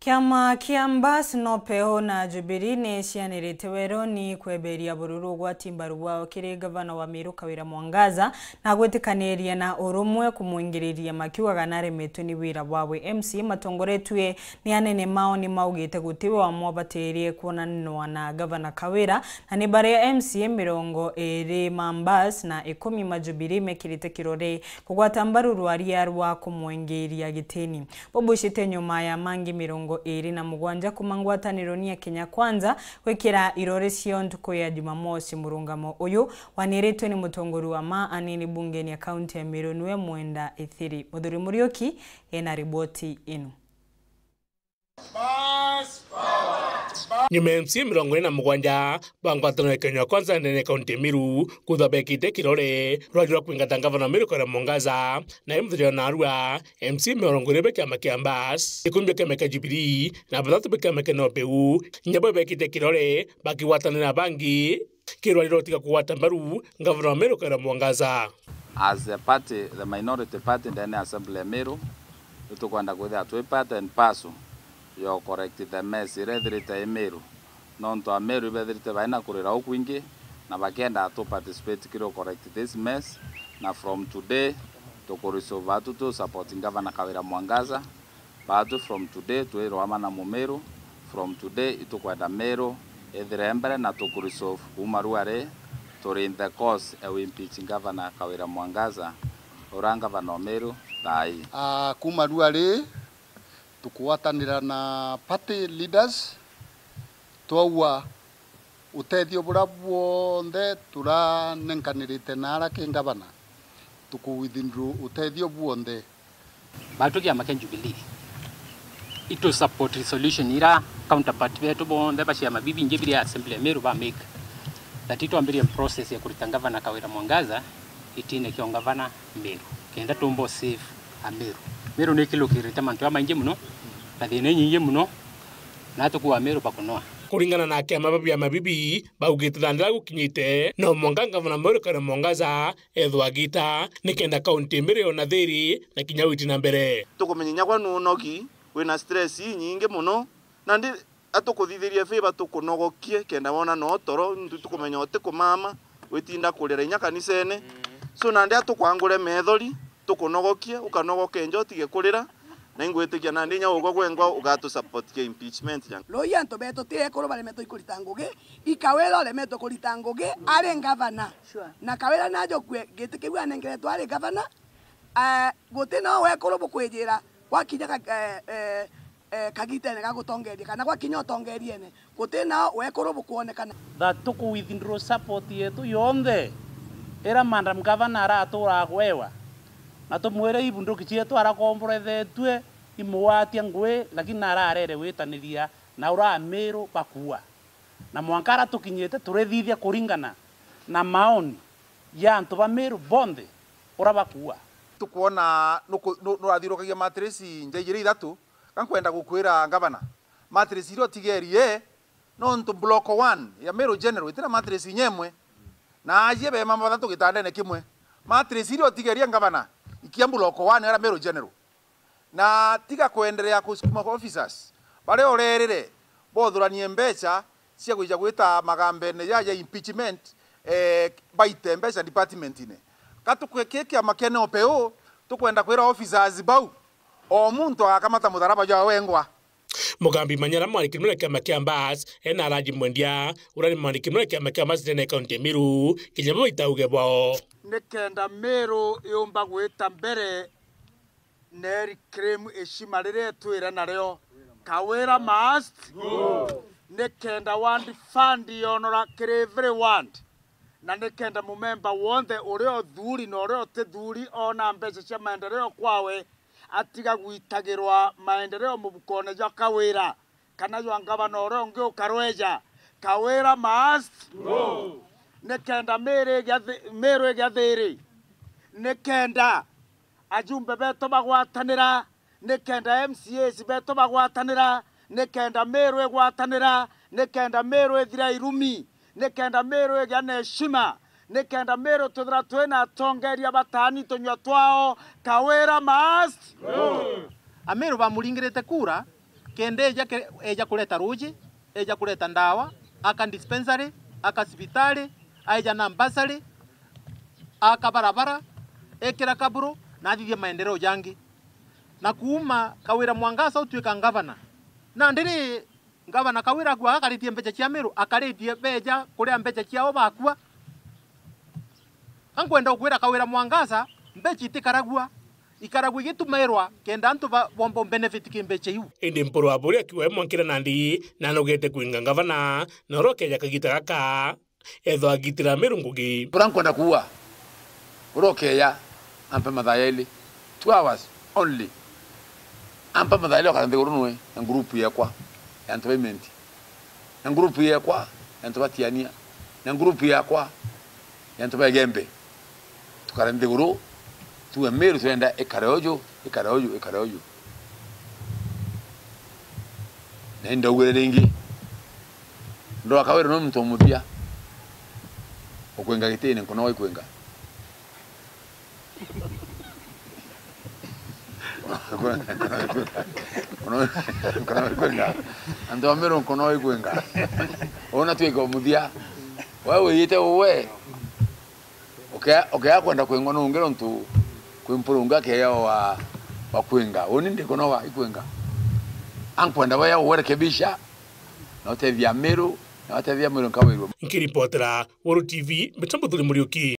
Kiama kia Mbas no peho na Jubilee ne cianirite weroni kweberia bururu gwa timbaru wao kiri gavana wa Meru Kawira Mwangaza na gwitikanĩria na urumwe kumuingiriria makiugaga naremetwo ni wira wawe. MC matongoretwe ni anene mao ni maugite gutiwe wa mwabaterie kuonanwa na gavana Kawira na ni bare ya MC mirongo eri Mbas na 10 ma Jubilee mekirite kirore kugwata mbaruru aria rwa kumuingiriria giteni. Bobushite nyuma ya mangi mirongo eri na mugwanja kumangwataniro ni ya Kenya Kwanza wekira irore cio ntuko ya Jumamosi. Murungamo uyu waniretwe ni mutongoru wa anini bungeni ya kaunti ya Meru niwe Mwenda Ithiri. Muthuri Murioki ena riboti inu. Nyume MC mirongo ina mugwanja bangwataniro ya Kenya Kwanza nene kaunti ya Meru kuthabekite kirore rwajira kuingata gavana Meru Kawira Mwangaza na imthrio na arua MC mirongo ina kiama kia Mbas ikumbia kiama kia Jubilee na batatu kiama kia NOPEU nyabo bekite kirore bakiwatanira bangi kirwariro tiga kuwata mbaru gavana Meru Kawira Mwangaza. As a party, the minority party in the Assembly of Meru, to conduct with that we part and pass. You correct the mess, irredirite Meru. Non to Meru, irredirite vaina kurira ukwingi, na bakenda to participate kiro correct this mess. Na from today, to kuriso vatu to supporting Governor Kawira Mwangaza. Vatu from today to Roamana Mumeru. From today, ito kwenda Meru, edrembre na to kuriso umaruare. To in the cause of impeaching Governor Kawira Mwangaza, oranga Governor Meru, tai. Kumaruare. Tukuwatanira na party leaders twaua uteithio bura buonde turanenkanirite na arake gavana tukuwithindru uteithio buonde batu kiama kia Jubilee ito support resolution ira counterpart betu bonde bashia bibi njebiri ya Assembly ya Meru ba make that ito ambiri process ya kurita Gavana Kawira Mwangaza itine kio gavana Meru kenda tombo save a Meru. Meru ne kilo kirita mantu ama inje muno na thine nyingi muno na tukuwa Meru bakunoa kuringana na kiama babia mabibi baugite thandira gukinyite no mwanga gavana Meru Kawira Mwangaza ethwagita nikenda kaunti Meru na thiri na kinyawiti na mbere tukumenyinya kwa nunoki wina stress nyingi muno na ndi atukuthitheria favor tukunogokie kenda wona no toro tukumenya ote kumama witinda kurera inya kanisene so na ndi atukwangure methori tukunogokie ukanogoke njo tige kurira na ingwetikia na ndinya ugo gwengwa ugatu support ke impeachment yang loya nto beto tie koro bale meto ikuritangoge ikawelo le meto kuritangoge are gavana na Kawira najo kwe gitike bwa nengere to are gavana gote no we koro bukwejera wakinya kagitene gagutongeria kana gwakinya tongerie ne gote na we koro bukuonekana that tuku withdraw support yetu yonde era mandam gavana ara atura gwewa na tumwere ibundu kichietu ara komborethetwe imwatia ngwe lakini nararere witaniria na ura Meru bakua na mwankara tukinyete turethithia kuringana na maoni ya antu ba Meru bonde ura bakua tukuona no athirokagia matresi njejire ithatu kankwenda gukwira gavana matresi iro tigerie no ntu block 1 ya Meru General itira matresi nyemwe na aje be mama batatu gitandene kimwe matresi iro tigeria gavana ikiambu loko wane ara Meru General na tiga kuendelea kusukuma officers bare orerere bothuranie mbeca cia kuija gwita magambe ne ya impeachment baite mbeca department ine katukwekeke makene opeo tukwenda kwira officers bau o muntu akamata mutharaba ja wengwa Mugambi Manyara mwanikimura kiama kia Mbas ena Raji Mwendia urani mwanikimura kiama kia Mbas nene kaunti Meru kinyamo itauge bao nekenda Meru yomba gwita mbere neri kremu eshima rire twira nareo Kawira must nekenda wandi fund yonora everyone na nekenda mumemba wonde ureo thuri no ureo te thuri ona mbeca cia maendeleo kwawe atiga gwitagirwa maendeleo mubukone ja Kawira kana yo gavana ureo ngi ukarweja Kawira must nekenda Meru gathiri nekenda ajumbe beto bagwatanira nekenda MCAs beto bagwatanira nekenda Meru egwatanira nekenda Meru ethira irumi nekenda Meru egane heshima nekenda Meru tuthira twena tongeria batani tunywa twao Kawira must Ameru bamuringirite kura kende eja kuleta ruji, eja kuleta ndawa, aka dispensary, aka hospitali, aja na ambasari, aka barabara, ekira kaburu, na thithia maendeleo jangi. Na kuuma Kawira Mwangaza utuika ngavana. Na ndiri ngavana Kawira kwa akaritie mbecha cia Meru, akaritie beja kuria mbecha ciao bakua. Ankwenda kwira Kawira Mwangaza mbecha itikaragua. Ikaragua gitumerwa kenda antu bombo benefit kimbecha iu. Indi mporo aburi akiwa Mwankira Nandi na nogete kuinga ngavana na roke ya kagita gaka etho agitira Meru ngugi. Turankwenda kuwa roke ya ampe mathaeli 2 hours only. Ampa mathaeli wakande urunwe na grupu yakwa ya employment. Na grupu yakwa ya ntobatiania. Na grupu yakwa ya ntobagembe. Tukarende guru tuwe Meru tuenda ekareojo. Nenda ugere ringi. Ndo akawera no mtu muthia. Okwenga gitene kono ikwenga. Kono ikwenga. Ando Meru kono ikwenga. Ona tuiko muthia. Wewe yite uwe. Okay akwenda kwenga no ngero ntu kwimpurunga ke yao wa kwenga. Oni ndikono wa ikwenga. Ankwenda waya uwerekebisha na utevya Meru na utevya Meru Kawira. Nkiripotera Woro TV Mitambo Tuli Muriuki.